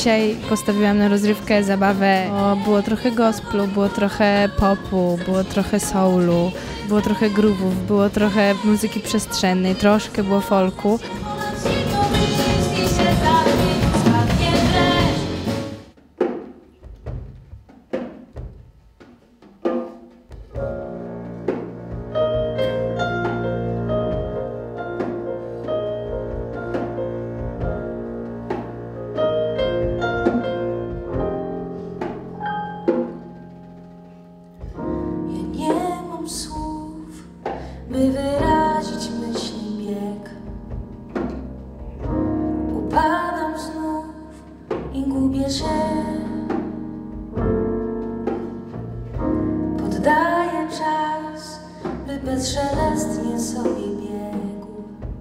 dzisiaj postawiłam na rozrywkę, zabawę. Było trochę gospelu, było trochę popu, było trochę soulu, było trochę groove'ów, było trochę muzyki przestrzennej, troszkę było folku. By wyrazić myśli bieg, upadam znów i gubię się. Poddaję czas, by bezszelestnie sobie biegł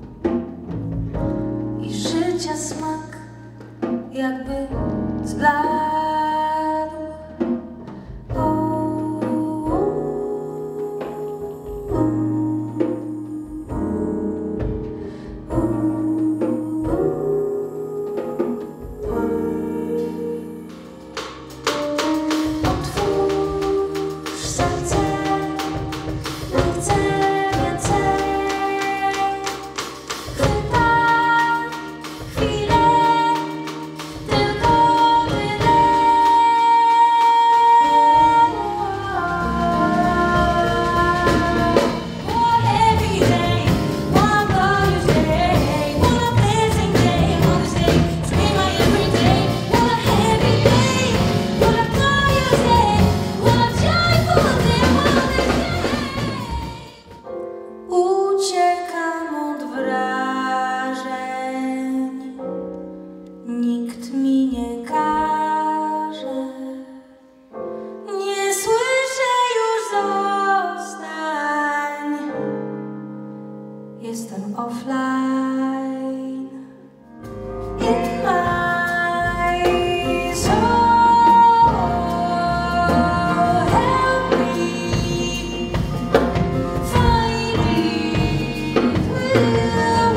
i życia smak jakby zbladł. Nikt mi nie każe, nie słyszę już zostań, jestem offline. In my soul, help me find it with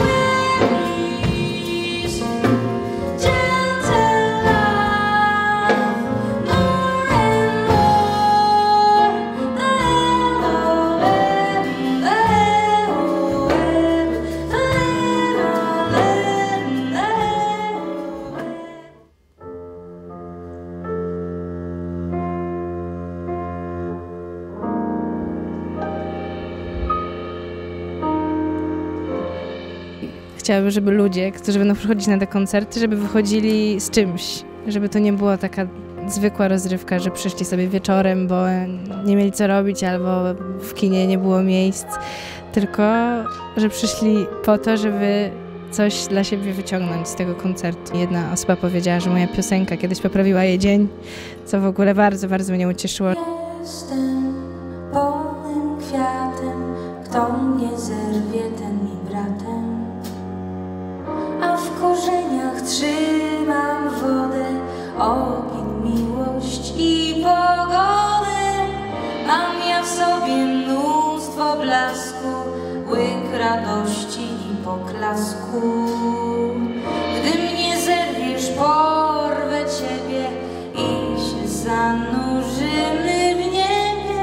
Chciałabym, żeby ludzie, którzy będą przychodzić na te koncerty, żeby wychodzili z czymś, żeby to nie była taka zwykła rozrywka, że przyszli sobie wieczorem, bo nie mieli co robić albo w kinie nie było miejsc, tylko że przyszli po to, żeby coś dla siebie wyciągnąć z tego koncertu. Jedna osoba powiedziała, że moja piosenka kiedyś poprawiła jej dzień, co w ogóle bardzo, bardzo mnie ucieszyło. Jestem polnym kwiatem, kto mnie zerwie, ten mi bratem. A w korzeniach trzymam wodę, ogień, miłość i pogodę. Mam ja w sobie mnóstwo blasku, łyk radości i poklasku. Gdy mnie zerwiesz, porwę ciebie i się zanurzymy w niebie.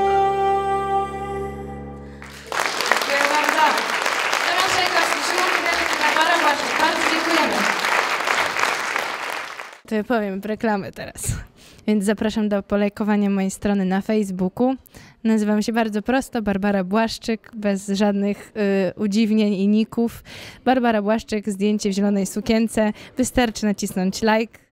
Dziękuję bardzo. Teraz Czajkowski, Szymon Kudryk, Barbara Błaszczyk. Bardzo dziękujemy. To ja powiem reklamy teraz. Więc zapraszam do polajkowania mojej strony na Facebooku. Nazywam się bardzo prosto Barbara Błaszczyk, bez żadnych udziwnień i ników. Barbara Błaszczyk, zdjęcie w zielonej sukience. Wystarczy nacisnąć like.